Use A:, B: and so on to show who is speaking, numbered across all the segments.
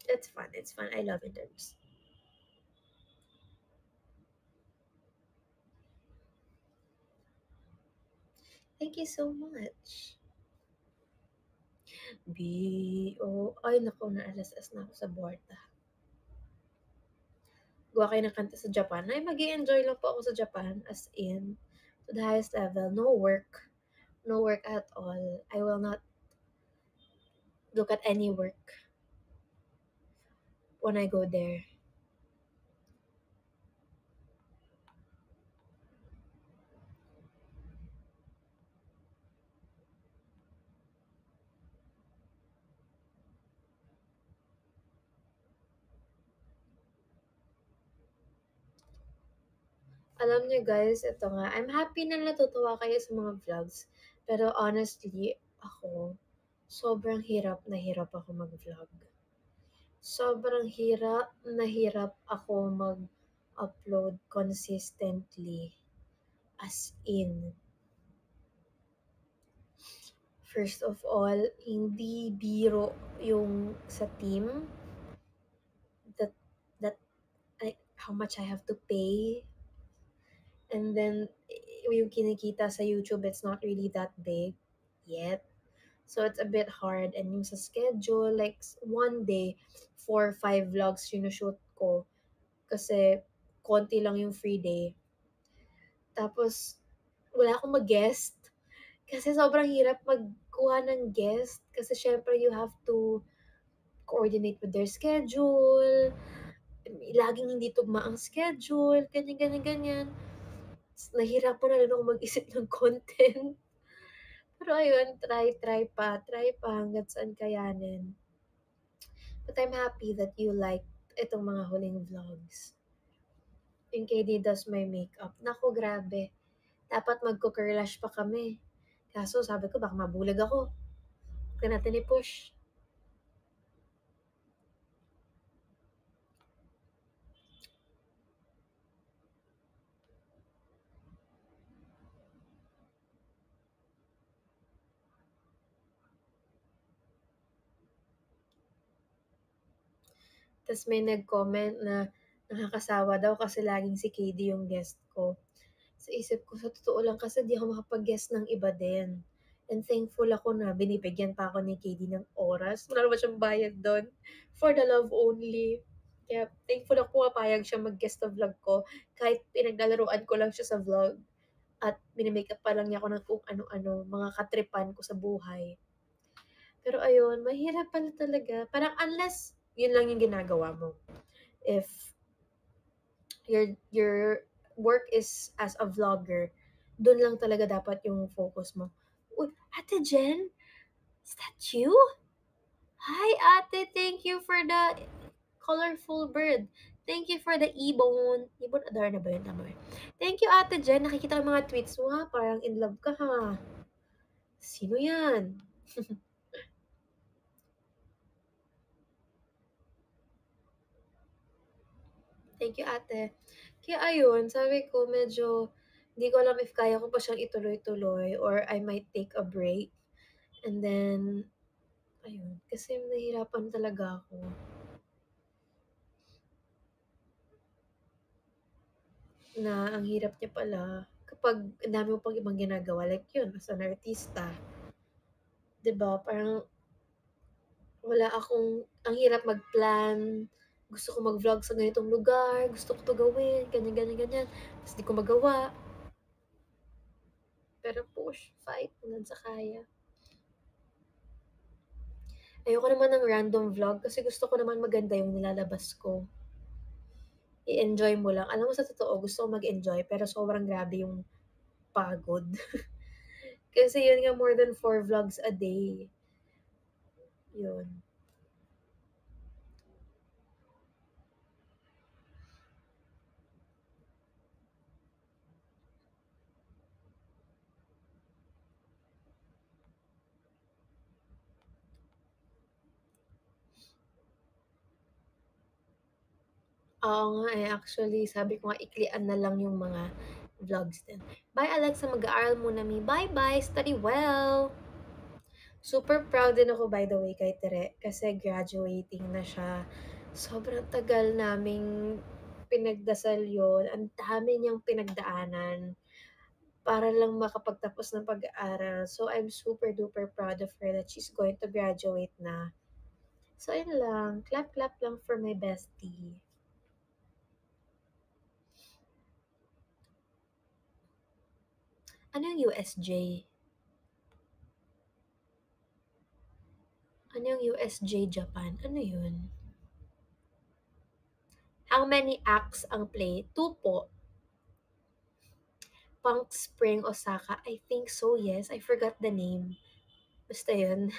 A: It's fun. It's fun. I love interviews. Thank you so much. Ay naku, naalas-as na ako sa Borta. Gawa kayo ng kanta sa Japan. Ay, mag-e-enjoy lang po ako sa Japan, as in, to the highest level. No work. No work at all. I will not look at any work when I go there. Alam niyo guys, ito nga, I'm happy na natutuwa kayo sa mga vlogs. Pero honestly, ako, sobrang hirap ako mag-vlog. Sobrang hirap ako mag-upload consistently. As in, first of all, hindi biro yung sa team that that how much I have to pay. And then yung kinikita sa YouTube, it's not really that big yet. So it's a bit hard. And yung sa schedule, like one day, 4 or 5 vlogs sinushoot ko. Kasi konti lang yung free day. Tapos, wala akong mag-guest. Kasi sobrang hirap magkuha ng guest. Kasi syempre you have to coordinate with their schedule. Laging hindi tugma ang schedule. Ganyan, ganyan, ganyan. Nahirapan na rin ako mag-isip ng content. Pero ayun, try pa hanggat saan kayanin. But I'm happy that you like itong mga huling vlogs. Yung KD does my makeup. Naku, grabe. Dapat magko-curlash pa kami. Kaso sabi ko, baka mabulag ako. Huwag natin i-push. Tas may nag-comment na nakakasawa daw kasi laging si KD yung guest ko. Sa isip ko, sa totoo lang kasi di ako makapag-guest ng iba din. And thankful ako na binibigyan pa ako ni KD ng oras. Wala naman siyang bayad doon. For the love only. Kaya thankful ako mapayag siya mag-guest sa vlog ko. Kahit pinaglalaroan ko lang siya sa vlog. At minimakeup pa lang niya ako ng kung ano-ano, mga katripan ko sa buhay. Pero ayun, mahirap pala talaga. Parang unless yun lang yung ginagawa mo. If your work is as a vlogger, dun lang talaga dapat yung focus mo. Uy, Ate Jen, is that you? Hi, Ate. Thank you for the colorful bird. Thank you for the ibon. Ibon, adar na ba yun? Tama yun. Thank you, Ate Jen. Nakikita ko yung mga tweets mo ha. Parang in love ka ha. Sino yan? Thank you, Ate. Kaya ayun, sabi ko medyo hindi ko alam if kaya ko pa siyang ituloy-tuloy or I might take a break. And then, ayun, kasi nahihirapan talaga ako. Na ang hirap niya pala kapag ang dami mo pang ibang ginagawa, like yun, as an artista. 'Di ba? Parang wala akong, ang hirap mag-plan. Gusto ko mag-vlog sa ganitong lugar, gusto ko 'to gawin, ganyan, ganyan, ganyan. Tapos di ko magawa. Pero push, fight, hanggang sa kaya. Ayoko naman ng random vlog kasi gusto ko naman maganda yung nilalabas ko. I-enjoy mo lang. Alam mo sa totoo, gusto ko mag-enjoy pero sobrang grabe yung pagod. Kasi yun nga more than 4 vlogs a day. Yun. Oo nga eh, actually sabi ko nga iklian na lang yung mga vlogs din. Bye Alexa, mag-aaral muna mi. Bye-bye, study well! Super proud din ako by the way kay Tere kasi graduating na siya. Sobrang tagal naming pinagdasal yon. Ang dami niyang pinagdaanan para lang makapagtapos ng pag-aaral. So, I'm super duper proud of her that she's going to graduate na. So, ayun lang. Clap, clap lang for my bestie. Ano yung USJ? Ano yung USJ Japan? Ano yun? How many acts ang play? 2 po. Punk Spring Osaka. I think so, yes. I forgot the name. Basta yun.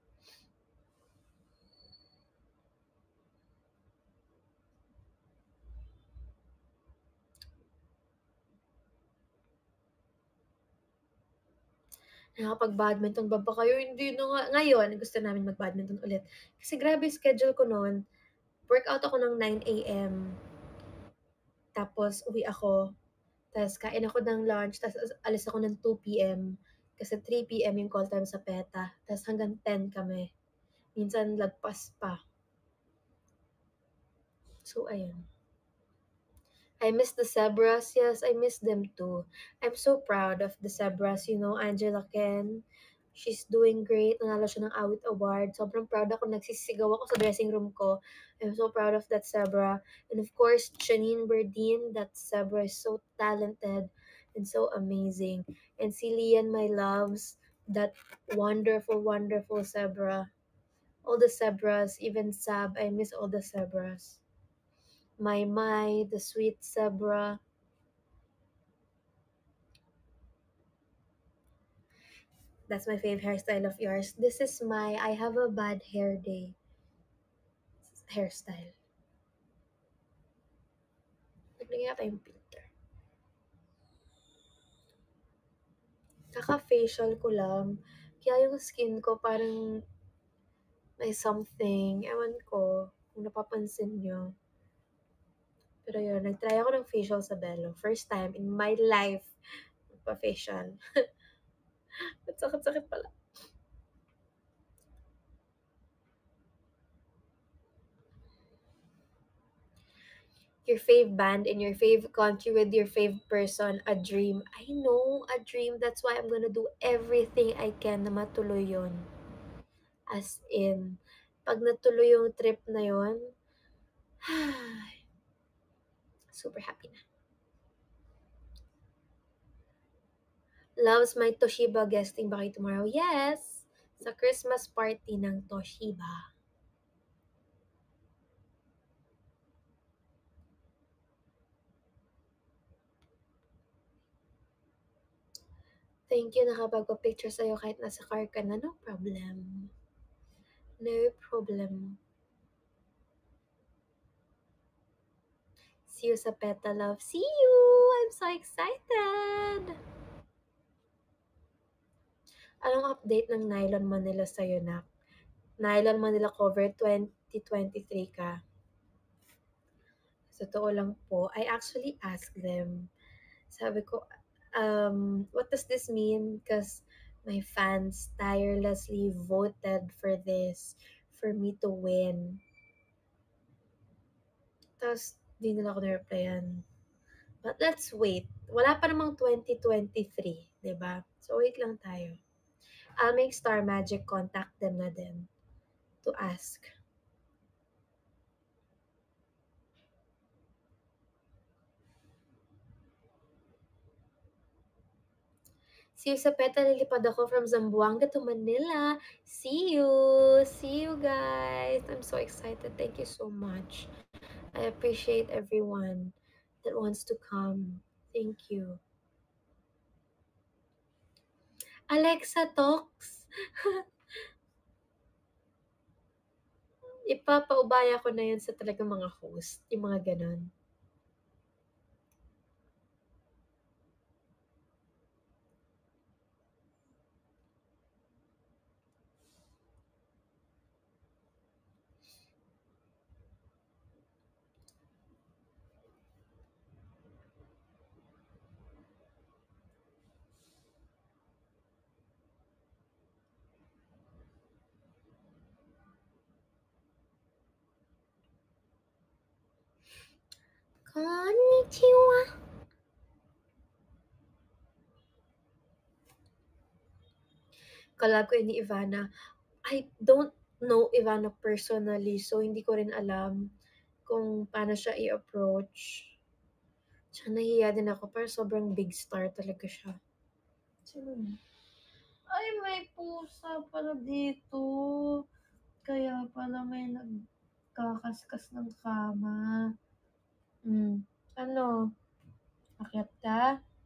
A: Nakapag-badminton ba ba kayo? Hindi na nga. Ngayon, gusto namin mag-badminton ulit. Kasi grabe yung schedule ko noon. Workout ako ng 9 a.m. Tapos, uwi ako. Tapos, kain ako ng lunch. Tapos, alis ako ng 2 p.m. Kasi 3 p.m. yung call time sa PETA. Tapos, hanggang 10 kami. Minsan, lagpas pa. So, ayun. I miss the Zebras. Yes, I miss them too. I'm so proud of the Zebras. You know, Angela Ken. She's doing great. Nanalo siya ng Awit Award. Sobrang proud ako. Nagsisigaw ako sa dressing room ko. I'm so proud of that Zebra. And of course, Janine Berdine. That Zebra is so talented and so amazing. And si Lian, my loves. That wonderful, wonderful Zebra. All the Zebras, even Sab. I miss all the Zebras. My, the sweet Zebra. That's my favorite hairstyle of yours. This is my I have a bad hair day hairstyle. Naglagay yata yung filter. Kaka-facial ko lang. Kaya yung skin ko parang may something. Ewan ko kung napapansin nyo. Pero yun, nag-try ako ng facial sa Bello. First time in my life magpa-facial. At sakit-sakit pala. Your fave band in your fave country with your fave person, a dream. I know, a dream. That's why I'm gonna do everything I can na matuloy yun. As in, pag natuloy yung trip na yun, super happy na. Loves my Toshiba guesting ba kayo tomorrow? Yes! Sa Christmas party ng Toshiba. Thank you, nakapagpa-picture sa'yo kahit nasa car ka na. No problem. No problem. See you sa Peta Love. See you! I'm so excited! Anong update ng Nylon Manila sa'yo, Nak? Nylon Manila cover 2023 ka. Sa totoo lang po, I actually asked them. Sabi ko, what does this mean? Because my fans tirelessly voted for this, for me to win. Tapos, di nila ako na-replyan. But let's wait. Wala pa namang 2023, di ba? So, wait lang tayo. I'll make Star Magic contact them na din to ask. See you sa PETA. Lilipad ako from Zamboanga to Manila. See you! See you guys! I'm so excited. Thank you so much. I appreciate everyone that wants to come. Thank you. Alexa Talks! Ipapaubaya ko na yun sa talagang mga host. Yung mga ganon. Konnichiwa. Collab ko ni Ivana. I don't know Ivana personally, so hindi ko rin alam kung paano siya i-approach. Tsaka nahihiya din ako, pero sobrang big star talaga siya. Sino yun? Ay, may pusa pala dito. Kaya pala may nagkakaskas ng kama. Ano? Akyat ka?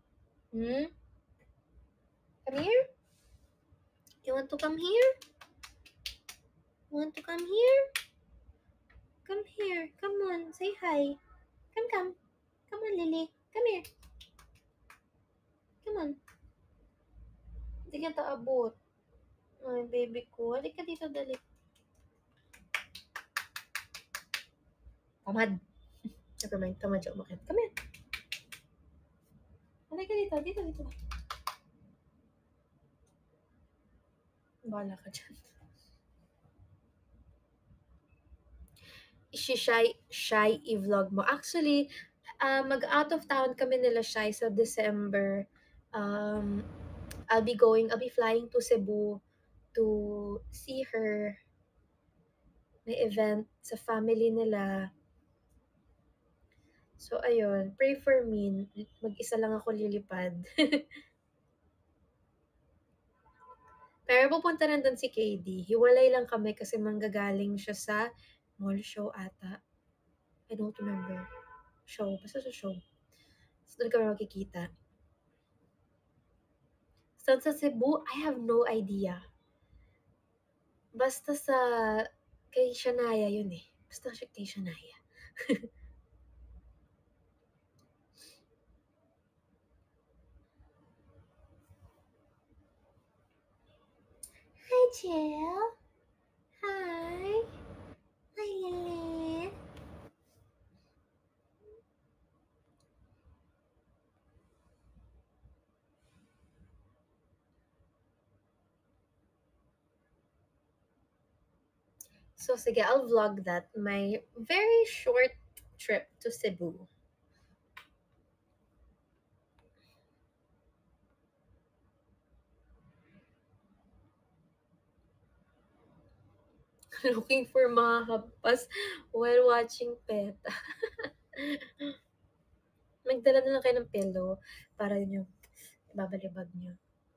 A: Come here? You want to come here? Want to come here? Come here. Come on. Say hi. Come. Come on, Lily. Come here. Come on. Hindi kita abot. Ay, baby ko. Halika dito, dali. Tamad. Never mind. Tamad siya umakit. Come here. Halika dito. Dito. Bahala ka dyan. Shy i-vlog mo. Actually, mag-out of town kami nila Shy sa December. I'll be flying to Cebu to see her. May event sa family nila. So, ayun. Pray for me. Mag-isa lang ako lilipad. Pero pupunta rin doon si KD. Hiwalay lang kami kasi manggagaling siya sa mall show ata. I don't remember. Show. Basta sa show. So, doon kami makikita. Saan sa Cebu? I have no idea. Basta sa kay Shania yun eh. Basta siya kay Shania. Hi, Jill. Hi. Hi, Lily. So, sige, I'll vlog that. My very short trip to Cebu. Looking for mga hampas while watching PETA. Magdala na lang kayo ng pillow para nyo babalibag nyo.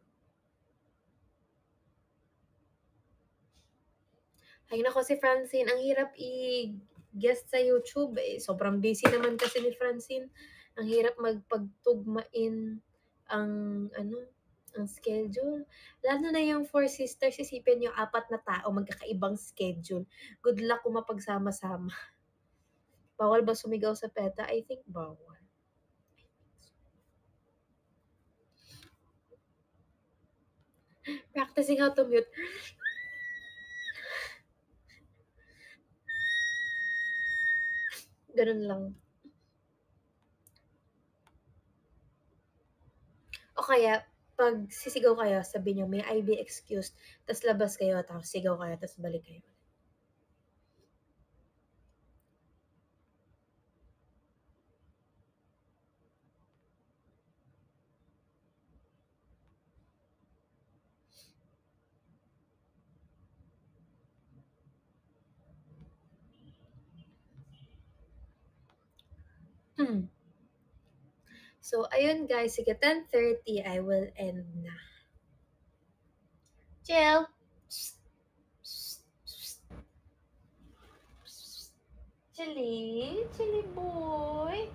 A: Ay nako, si Francine, ang hirap i-guest sa YouTube eh. Sobrang busy naman kasi ni Francine. Ang hirap magpagtugmain ang ang schedule. Lalo na yung Four Sisters, isipin yung 4 na tao magkakaibang schedule. Good luck kung mapagsama-sama. Bawal ba sumigaw sa PETA? I think bawal. Practicing how to mute. Ganun lang. O kaya, pag sisigaw kayo, sabi nyo, may I be excused, tas labas kayo, tapos sigaw kayo, tas balik kayo. So, ayun guys, sige, 10:30, I will end na. Jill! Chili boy!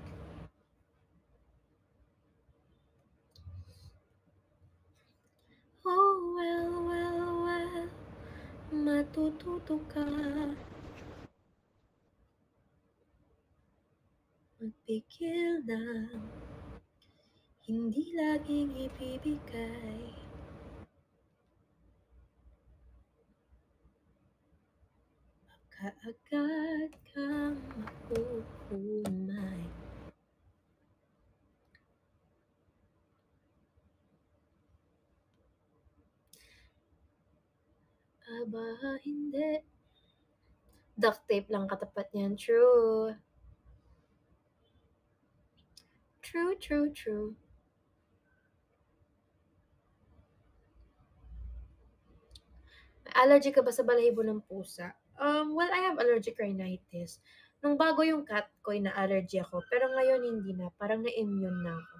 A: Oh, well, matututo ka. Magpigil na, hindi laging ibibigay. Kaagad kang makukumay. Aba, hindi. Duct tape lang katapat niyan. True. True, true, true. Allergy ka ba sa balahibo ng pusa? Well, I have allergic rhinitis. Nung bago yung cat ko, ina-allergy ako. Pero ngayon hindi na. Parang na-immune na ako.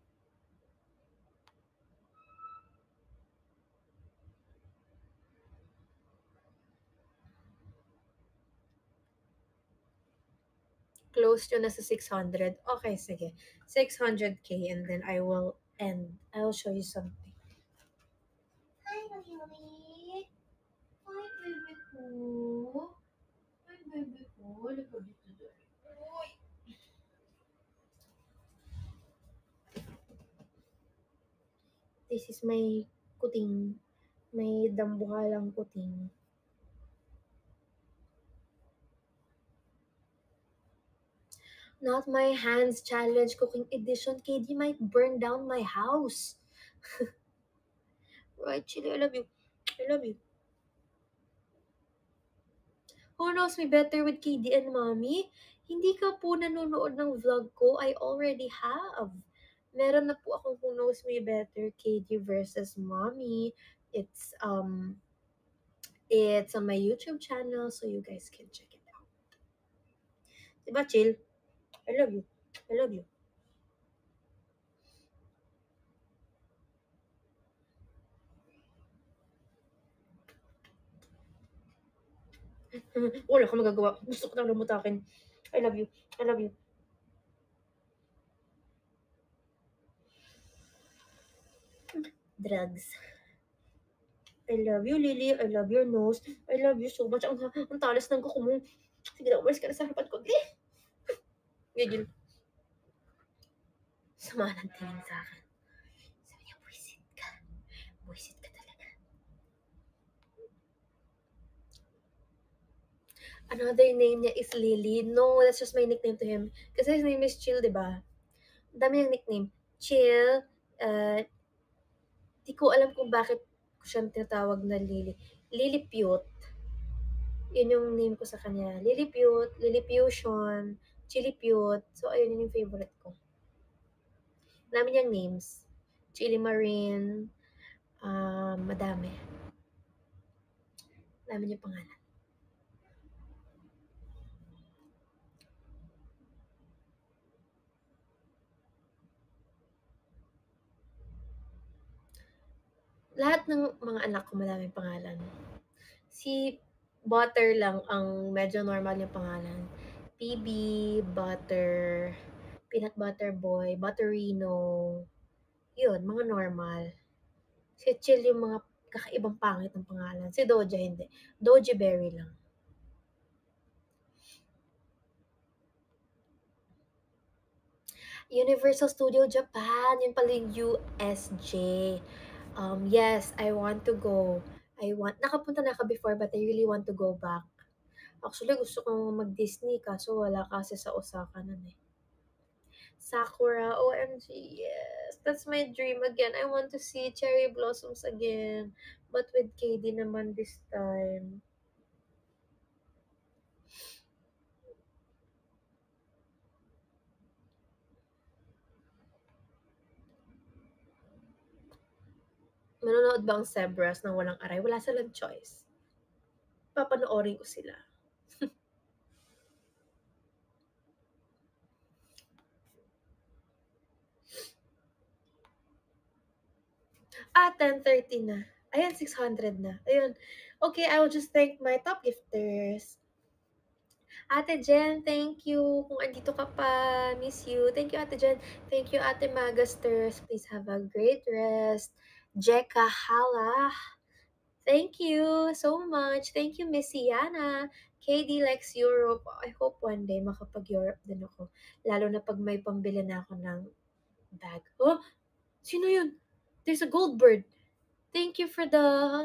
A: Close yun na sa 600. Okay, sige. 600K and then I will end. I will show you something. Hi, Lily. Hi, baby ko. Hi, baby ko. Look at dito. Uy. This is my kuting. May dambuhalang kuting. Not my hands challenge cooking edition. KD might burn down my house. Right, Chili, I love you. I love you. Who knows me better with KD and Mommy? Hindi ka po nanonood ng vlog ko. I already have. Meron na po akong Who Knows Me Better KD versus Mommy. It's on my YouTube channel, so you guys can check it out. Diba, Chill? I love you. I love you. Wala ka magagawa. Gusto ko lang lumutakin. I love you. I love you. Drugs. I love you, Lily. I love your nose. I love you so much. Ang talas ng kuko mo. Sige na, umalis ka na sa harapan ko. Gigil. Sama ng tingin sa akin. Sabi niya, buisit ka. Buisit ka talaga. Another name niya is Lily. No, that's just my nickname to him. Kasi his name is Chill, di ba? Dami yung nickname. Chill. Di ko alam kung bakit ko siyang tinatawag na Lily. Lillipute. Yun yung name ko sa kanya. Lillipute, Lillipution, Chillipute. So, ayun yun yung favorite ko. Dami niyang names. Chili Marine. Madami. Dami niya pangalan. Lahat ng mga anak ko madaming pangalan. Si Butter lang ang medyo normal yung pangalan. PB, Butter, Peanut Butter Boy, Butterino. Yun, mga normal. Si Chill yung mga kakaibang pangit ng pangalan. Si Doja hindi. Doji Berry lang. Universal Studio Japan, yun pala yung USJ. Yes, I want to go. Nakapunta na ako before but I really want to go back. Actually, gusto kong mag-Disney kaso wala kasi sa Osaka nun eh. Sakura, OMG, yes. That's my dream again. I want to see cherry blossoms again. But with KD naman this time. Manonood ba ang Zebras ng walang aray? Wala silang choice. Papanoorin ko sila. 10:30 na. Ayan, 600 na. Ayun. Okay, I will just thank my top gifters. Ate Jen, thank you. Kung andito ka pa, miss you. Thank you, Ate Jen. Thank you, Ate Magasters. Please have a great rest. Jeka Hala. Thank you so much. Thank you, Miss Yana. KD likes Europe. I hope one day makapag-Europe din ako. Lalo na pag may pambili na ako ng bag. Oh, sino yun? There's a gold bird. Thank you for the...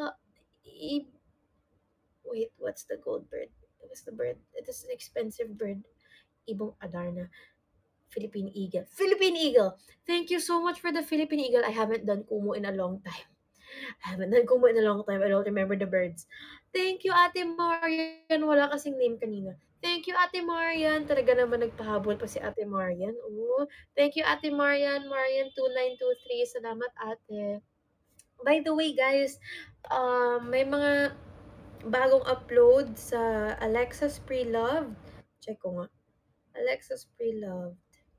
A: Wait, what's the gold bird? What's the bird? It is an expensive bird. Ibong Adarna. Philippine Eagle. Philippine Eagle! Thank you so much for the Philippine Eagle. I haven't done Kumu in a long time. I haven't done Kumu in a long time. I don't remember the birds. Thank you, Ate Marian. Wala kasing name kanina. Thank you, Ate Marian. Talaga naman nagpahabol pa si Ate Marian. Oh, thank you, Ate Marian. Marian 2923. Salamat, Ate. By the way, guys, may mga bagong upload sa Alexa's Pre-Loved. Check ko nga. Alexa's Pre-Loved.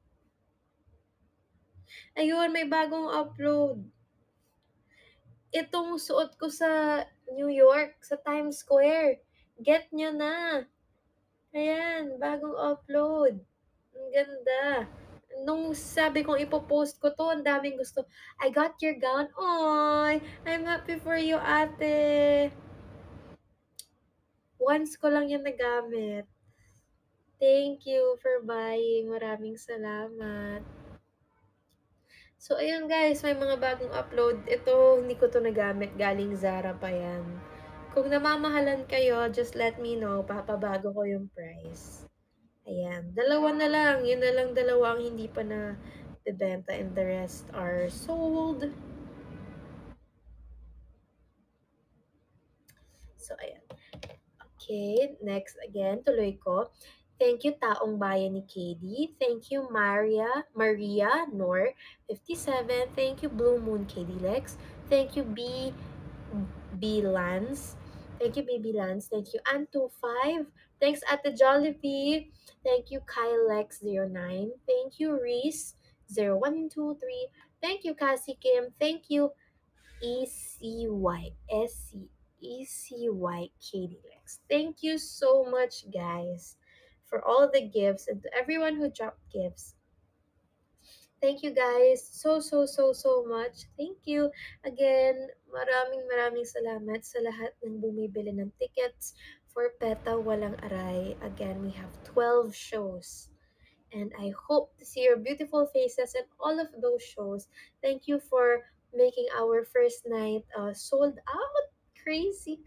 A: Ayun, may bagong upload. Itong suot ko sa New York, sa Times Square. Get nyo na. Ayan, bagong upload. Ang ganda. Nung sabi kong ipopost ko to, ang daming gusto. I got your gown. Oy, I'm happy for you, ate. Once ko lang yan nagamit. Thank you for buying. Maraming salamat. So, ayun guys, may mga bagong upload. Ito, hindi ko to nagamit. Galing Zara pa yan. Kung namamahalan kayo, just let me know. Papabago ko yung price. Ayan. Dalawa na lang. Yun na lang dalawa ang hindi pa na bebenta and the rest are sold. So, ayan. Okay, next again, tuloy ko. Thank you, Taong Bayan ni KD. Thank you, Maria Nor, 57. Thank you, Blue Moon KD Lex. Thank you, B Lance. Thank you, Baby Lance. Thank you, Anto5. Thanks, Ate Jollibee. Thank you, KyleX09. Thank you, Reese0123. Thank you, Cassie Kim. Thank you, ECY Katie Lex. Thank you so much, guys, for all the gifts and to everyone who dropped gifts. Thank you, guys, so much. Thank you. Again, maraming salamat sa lahat ng bumibili ng tickets for PETA Walang Aray. Again, we have 12 shows. And I hope to see your beautiful faces at all of those shows. Thank you for making our first night sold out. Crazy.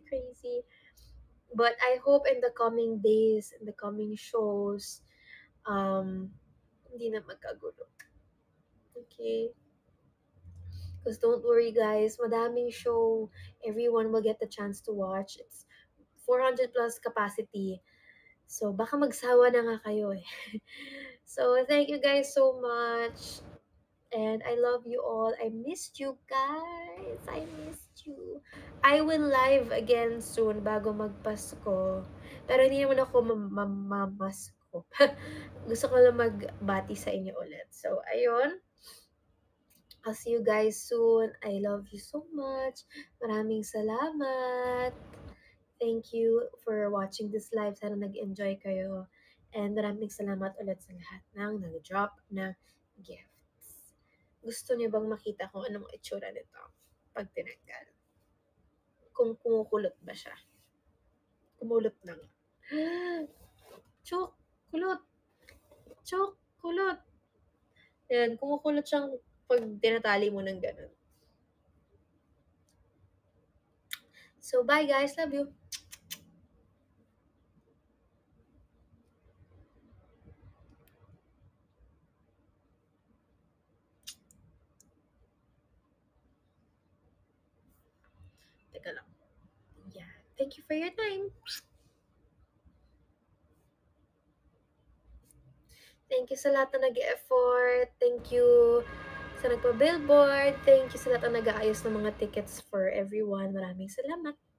A: But I hope in the coming days, in the coming shows, hindi na magkagulo. Okay? Because don't worry, guys, madaming show. Everyone will get the chance to watch. It's 400 plus capacity. So, baka magsawa na nga kayo eh. So, thank you guys so much. And I love you all. I missed you guys. I missed you. I will live again soon bago magpasko. Pero hindi naman ako mamasko. Gusto ko lang magbati sa inyo ulit. So, ayun. I'll see you guys soon. I love you so much. Maraming salamat. Thank you for watching this live. Sana nag-enjoy kayo. And maraming salamat ulit sa lahat ng nag-drop ng gifts. Gusto niyo bang makita kung anong itsura nito pag tinanggal? Kung kumukulot ba siya? Kumulot na nga. Chok! Kulot! Chok! Kulot! Yan, kumukulot siyang pag tinatali mo ng ganun. So, bye guys. Love you. Teka lang. Yeah. Thank you for your time. Thank you sa lahat na nag-effort. Thank you sa nagpa-billboard. Thank you sa lahat na nag-aayos ng mga tickets for everyone. Maraming salamat.